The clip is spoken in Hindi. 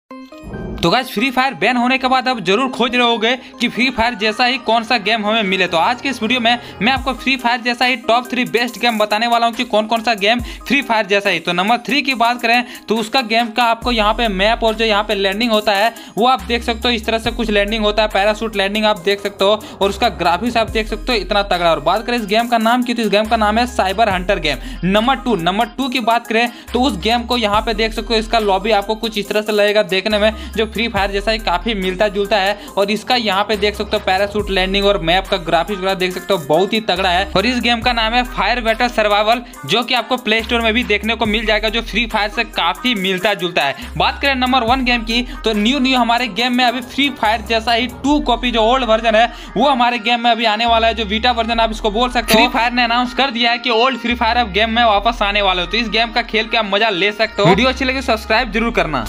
तो गाइस फ्री फायर बैन होने के बाद अब जरूर खोज रहे होगे कि फ्री फायर जैसा ही कौन सा गेम हमें मिले। तो आज के इस वीडियो में मैं आपको फ्री फायर जैसा ही टॉप 3 बेस्ट गेम बताने वाला हूं कि कौन कौन सा गेम फ्री फायर जैसा ही। तो नंबर 3 की बात करें तो उसका गेम का आपको यहाँ पे मैप और जो यहाँ पे लैंडिंग होता है वो आप देख सकते हो। इस तरह से कुछ लैंडिंग होता है, पैराशूट लैंडिंग आप देख सकते हो और उसका ग्राफिक्स आप देख सकते हो इतना तगड़ा। और बात करें इस गेम का नाम की तो इस गेम का नाम है साइबर हंटर गेम। नंबर 2 की बात करें तो उस गेम को यहाँ पे देख सकते हो, इसका लॉबी आपको कुछ इस तरह से लगेगा देखने में, जो फ्री फायर जैसा ही काफी मिलता जुलता है। और इसका यहाँ पे देख सकते हो पैराशूट लैंडिंग और मैप का ग्राफिक्स देख सकते हो बहुत ही तगड़ा है। और इस गेम का नाम है फायर बैटल सर्वाइवल, जो कि आपको प्ले स्टोर में भी देखने को मिल जाएगा, जो फ्री फायर से काफी मिलता जुलता है। बात करें नंबर 1 गेम की तो न्यू हमारे गेम में अभी फ्री फायर जैसा ही 2 कॉपी जो ओल्ड वर्जन है वो हमारे गेम में अभी आने वाला है, जो बीटा वर्जन आप इसको बोल सकते हो। फ्री फायर ने अनाउंस कर दिया है कि ओल्ड फ्री फायर अब गेम में वापस आने वाले हो। तो इस गेम का खेल के आप मजा ले सकते हो। वीडियो अच्छी लगी सब्सक्राइब जरूर करना।